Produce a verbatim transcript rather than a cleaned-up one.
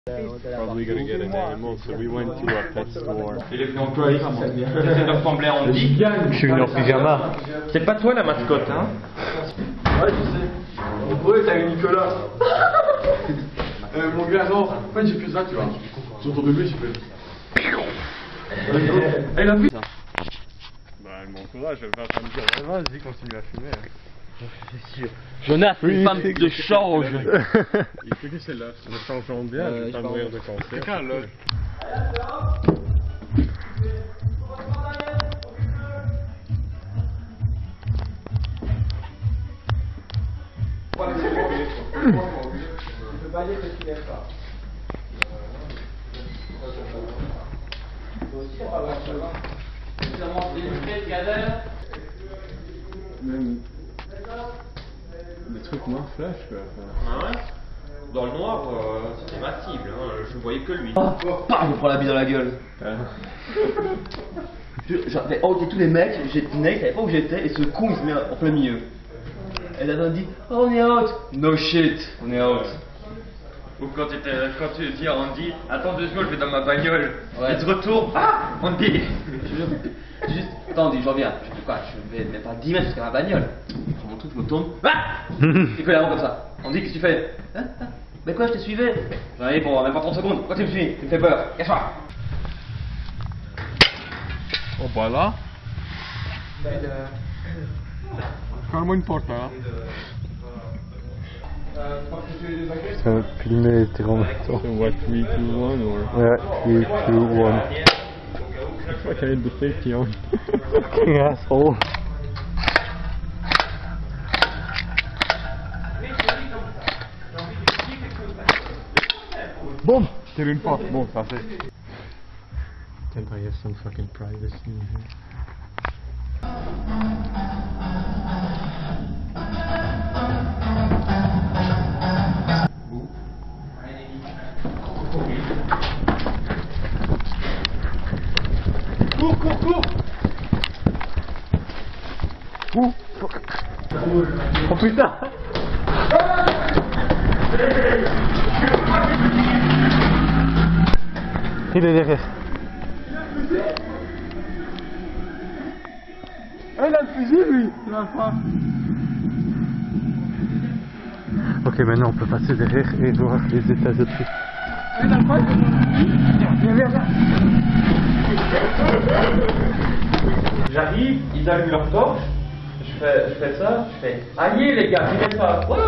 Probably gonna get an animal, so we went to a pet store. Et les employés, j'essaie de ressembler à Andy. Je suis venu en pyjama. C'est pas toi la mascotte, hein? Ouais, je sais. Ouais, t'as eu Nicolas. euh, mon gars, non. En fait, j'ai fait ça, tu vois. Sur ton bébé, j'ai fait. Elle a vu ça. Bah, elle m'encourage, elle va pas me dire, ouais, vas-y, continue à fumer. C'est sûr. Jonas, c'est une femme de change. Il fait que c'est là, me changeons bien, Euh, je vais pas je mourir de cancer. Quelqu'un là. peux pas dire que tu l'aimes pas. Même des trucs noirs flash quoi. Ah ouais? Dans le noir, euh, c'était ma cible, hein. Je voyais que lui. Ah, pam, je me prends la bille dans la gueule. J'avais honte tous les mecs, j'étais né, je savais pas où j'étais, et ce con il se met en plein milieu. Et là, on dit, oh, on est out. No shit, on est out. Ou quand, quand tu dis à Andy, attends deux secondes, je vais dans ma bagnole. Ouais. Et tu retournes, ah, Andy. Juste, attends, Andy, je reviens. Je fais quoi? Je vais même pas dix mètres jusqu'à ma bagnole. Je prends mon truc, je me tourne. Ah, il fait la roue comme ça. Andy, qu'est-ce que tu fais? Hein? Mais quoi, je te suivais? J'en ai pour même pas trente secondes. Pourquoi tu me suis? Tu me fais peur. Cache-toi. Oh bah là. Calme-moi une porte là. Ça va filmer tes en même temps. So what, three, two, one or? Ouais, three, two, one. Fuck, I had the safety on. Fucking asshole. Boum! Tire une porte, bon, ça c'est. Can I have some fucking privacy in here? Cours, cours, cours. Ouh, fuck. Oh putain! Il est derrière. Ah, il a le fusil, lui. Il a pas. Ok, maintenant on peut passer derrière et voir les états de prix. Ah, il a pas. Viens, viens, viens. J'arrive, ils allument leur torche, je fais, je fais ça, je fais, allez les gars, j'y vais pas.